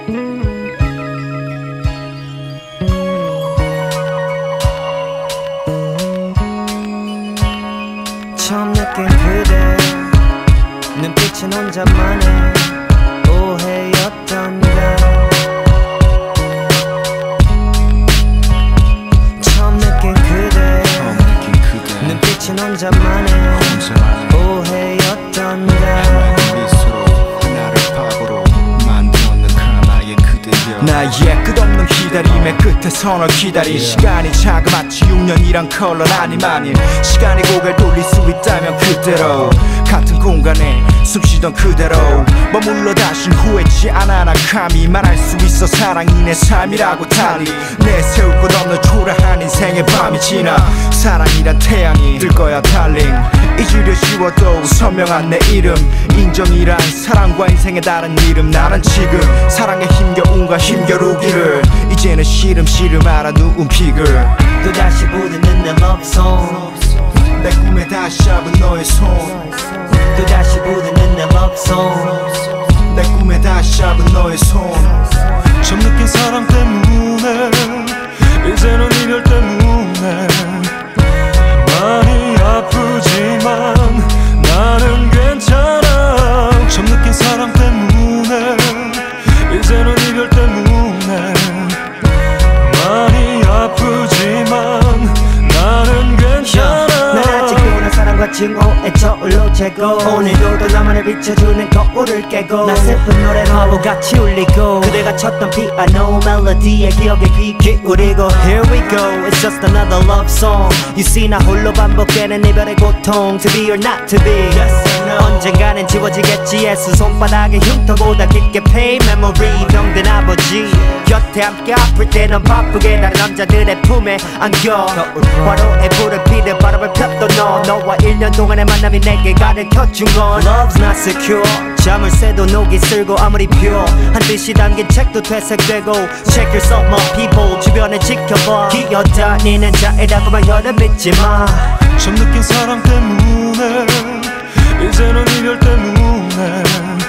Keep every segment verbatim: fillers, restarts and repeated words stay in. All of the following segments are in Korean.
처음 느낀 그대 눈빛은 혼자만의 오해였던가. 처음 느낀 그대 눈빛은 혼자만의 오해였던가. 나의 끝없는 기다림의 끝에서 널 기다린 시간이 자그마치 육 년이란 컬러 아님 아님. 시간이 고개를 돌릴 수 있다면 그대로 같은 공간에 숨쉬던 그대로 머물러 다신 후회치 않아. 나 감히 말할 수 있어 사랑이 내 삶이라고 달리 내세울 것 없는 초라한 인생의 밤이 지나 사랑이란 태양이 뜰 거야 달링. 잊으려 쉬워도 선명한 내 이름 인정이란 사랑과 인생의 다른 이름. 나는 지금 사랑에 힘겨움과 힘겨루기를 이제는 시름시름 알아 누운 픽을 또다시 부르는 내 love song. 내 꿈에 다시 잡은 너의 손 또다시 부르는 내 love song. 내 꿈에 다시 잡은 너의 손. 처음 느낀 사랑 때문에 이제는 이별 때문에 많이 아프지만 나는 괜찮아. 처음 느낀 사랑 때문에 이제는 이별 때문에 많이 아프지만 나는 괜찮아. 난 아직도 나 사랑과 증오의 저울로 재고 오늘도 또 나만을 비춰주는 거울을 깨고 나 슬픈 노래 바보같이 울리고 그대가 쳤던 피아노 멜로디에 기억에 귀 기울이고 Here we go, it's just another love song. You see 나 홀로 반복되는 이별의 고통 To be or not to be yes, 언젠가는 지워지겠지 예수 손바닥에 흉터보다 깊게 pain memory. 병든 아버지 곁에 함께 아플 때 넌 바쁘게 다른 남자들의 품에 안겨 화로에 불을 피듯 바람을 폈던 너 너와 일 년 동안의 만남이 내게 가르쳐준 건 Love's not secure. 잠을 새도 녹이 슬고 아무리 pure 한 뜻이 담긴 책도 퇴색되고 Check yourself my people. 주변을 지켜봐 기어다니는 자이라고만 여는 믿지마. 처음 느낀 사랑 때문에 이제는 이별 때문에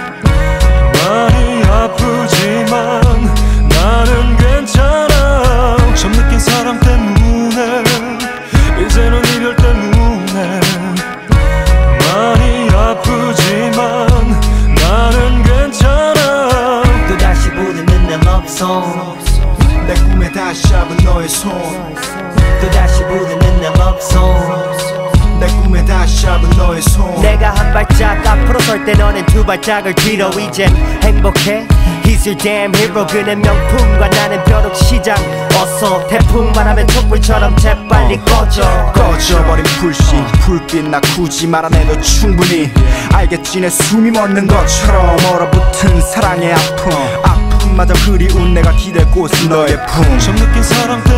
많이 아프지만 나는 괜찮아. 처음 느낀 사랑 때문에 이제는 이별 때문에 많이 아프지만 나는 괜찮아. 또다시 부르는 내 love song. 내 꿈에 다시 잡은 너의 손 또다시 부르는 내 love song. 내 꿈에 다시 잡은 너의 손. 내가 한 발짝 앞으로 설 때 너는 두 발짝을 뒤로 이젠 행복해 He's your damn hero. 그는 명품과 나는 벼룩 시장. 어서 태풍 바람에 촛불처럼 재빨리 꺼져 꺼져버린 불씨 불빛 나 굳이 말 안 해도 충분히 알겠지 내 숨이 멎는 것처럼 얼어붙은 사랑의 아픔 아픔마저 그리운 내가 기댈 곳은 너의 품. 처음 느낀 사랑